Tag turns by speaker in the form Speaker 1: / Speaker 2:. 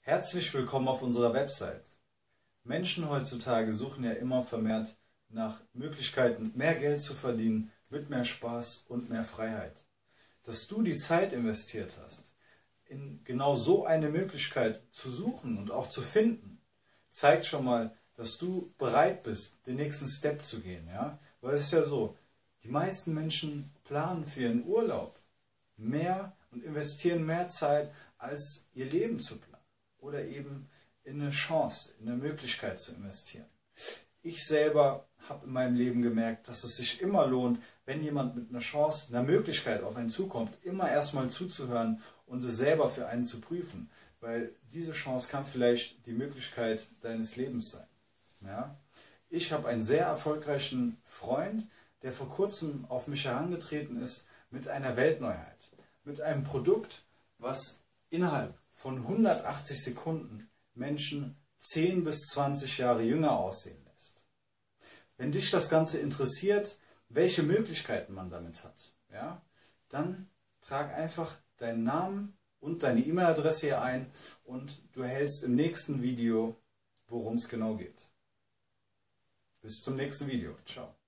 Speaker 1: Herzlich willkommen auf unserer Website. Menschen heutzutage suchen ja immer vermehrt nach Möglichkeiten, mehr Geld zu verdienen, mit mehr Spaß und mehr Freiheit. Dass du die Zeit investiert hast, in genau so eine Möglichkeit zu suchen und auch zu finden, zeigt schon mal, dass du bereit bist, den nächsten Step zu gehen. Ja? Weil es ist ja so, die meisten Menschen planen für ihren Urlaub mehr und investieren mehr Zeit, als ihr Leben zu planen. Oder eben in eine Chance, in eine Möglichkeit zu investieren. Ich selber habe in meinem Leben gemerkt, dass es sich immer lohnt, wenn jemand mit einer Chance, einer Möglichkeit auf einen zukommt, immer erstmal zuzuhören und es selber für einen zu prüfen. Weil diese Chance kann vielleicht die Möglichkeit deines Lebens sein. Ja? Ich habe einen sehr erfolgreichen Freund, der vor kurzem auf mich herangetreten ist mit einer Weltneuheit. Mit einem Produkt, was innerhalb von 180 Sekunden Menschen 10 bis 20 Jahre jünger aussehen lässt. Wenn dich das Ganze interessiert, welche Möglichkeiten man damit hat, ja, dann trag einfach deinen Namen und deine E-Mail-Adresse hier ein und du erhältst im nächsten Video, worum es genau geht. Bis zum nächsten Video. Ciao.